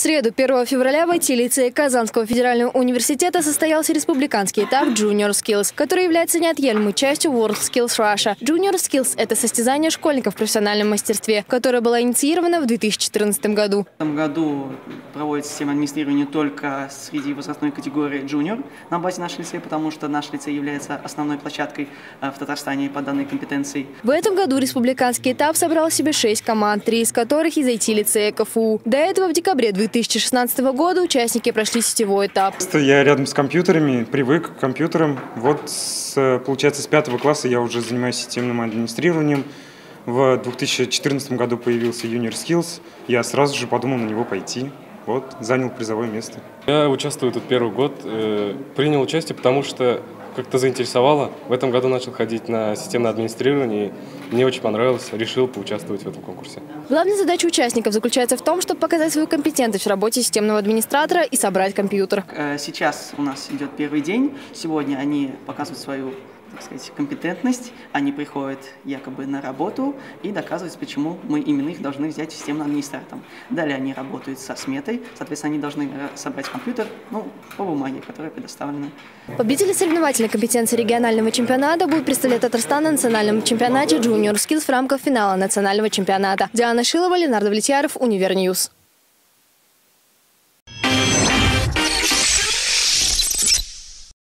среду, 1 февраля, в IT-лицее Казанского федерального университета состоялся республиканский этап Junior Skills, который является неотъемлемой частью World Skills Russia. Junior Skills – это состязание школьников в профессиональном мастерстве, которое было инициировано в 2014 году. В этом году проводится система администрирования только среди возрастной категории Junior на базе нашего лицея, потому что наш лицей является основной площадкой в Татарстане по данной компетенции. В этом году республиканский этап собрал в себе 6 команд, 3 из которых из IT-лицея КФУ. До этого в декабре 2016 года участники прошли сетевой этап. Я рядом с компьютерами, привык к компьютерам. Вот, получается, с 5 класса я уже занимаюсь системным администрированием. В 2014 году появился Junior Skills. Я сразу же подумал на него пойти. Вот, занял призовое место. Я участвую тут первый год. Принял участие, потому что как-то заинтересовало. В этом году начал ходить на системное администрирование. И мне очень понравилось. Решил поучаствовать в этом конкурсе. Главная задача участников заключается в том, чтобы показать свою компетентность в работе системного администратора и собрать компьютер. Сейчас у нас идет первый день. Сегодня они показывают свою, так сказать, компетентность. Они приходят якобы на работу и доказывают, почему мы именно их должны взять системным администратором. Далее они работают со сметой. Соответственно, они должны собрать компьютер, по бумаге, которая предоставлена. Победители соревновательной компетенции регионального чемпионата будут представлять Татарстан на национальном чемпионате Junior Skills в рамках финала национального чемпионата. Диана Шилова, Ленардо Влетьяров, Универньюз.